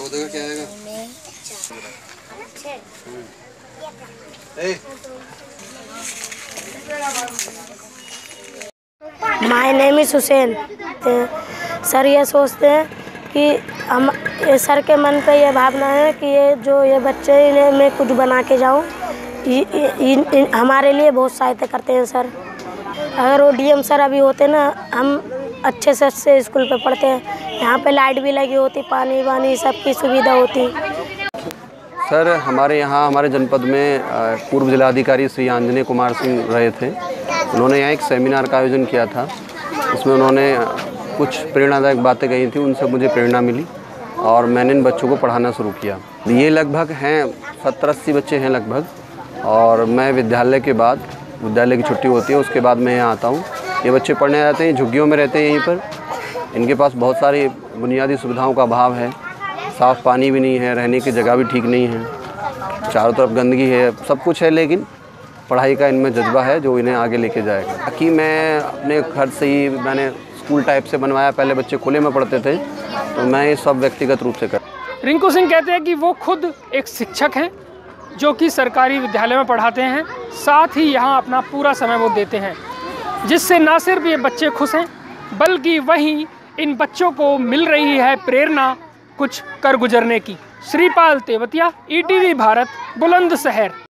14 का क्या आएगा? My name is Hussain. Sir ये सोचते हैं कि हम सर के मन पे ये भावना है कि ये बच्चे इन्हें मैं कुछ बना के जाऊँ। हमारे लिए बहुत सहायता करते हैं सर। अगर वो डीएम सर अभी होते ना, हम अच्छे से अच्छे स्कूल पे पढ़ते हैं। यहाँ पे लाइट भी लगी होती, पानी वानी सबकी सुविधा होती। सर हमारे यहाँ हमारे जनपद में पूर्व जिलाधिकारी श्री आंजनेय कुमार सिंह रहे थे। उन्होंने यहाँ एक सेमिनार का आयोजन किया था। उसमें उन्होंने कुछ प्रेरणादायक बातें कही थी, उनसे मुझे प्रेरणा मिली और मैंने इन बच्चों को पढ़ाना शुरू किया। ये लगभग हैं 70-80 बच्चे हैं लगभग। और मैं विद्यालय के बाद, विद्यालय की छुट्टी होती है उसके बाद मैं यहाँ आता हूँ। ये बच्चे पढ़ने आते हैं, झुग्गियों में रहते हैं यहीं पर। इनके पास बहुत सारी बुनियादी सुविधाओं का अभाव है। साफ़ पानी भी नहीं है, रहने की जगह भी ठीक नहीं है, चारों तरफ गंदगी है, सब कुछ है, लेकिन पढ़ाई का इनमें जज्बा है जो इन्हें आगे लेके जाएगा। बाकी मैं अपने घर से ही मैंने स्कूल टाइप से बनवाया। पहले बच्चे खुले में पढ़ते थे, तो मैं ये सब व्यक्तिगत रूप से कर। रिंकू सिंह कहते हैं कि वो खुद एक शिक्षक हैं जो कि सरकारी विद्यालय में पढ़ाते हैं, साथ ही यहाँ अपना पूरा समय वो देते हैं, जिससे ना सिर्फ ये बच्चे खुश हैं बल्कि वहीं इन बच्चों को मिल रही है प्रेरणा कुछ कर गुजरने की। श्रीपाल तेवतिया, ईटीवी भारत, बुलंदशहर।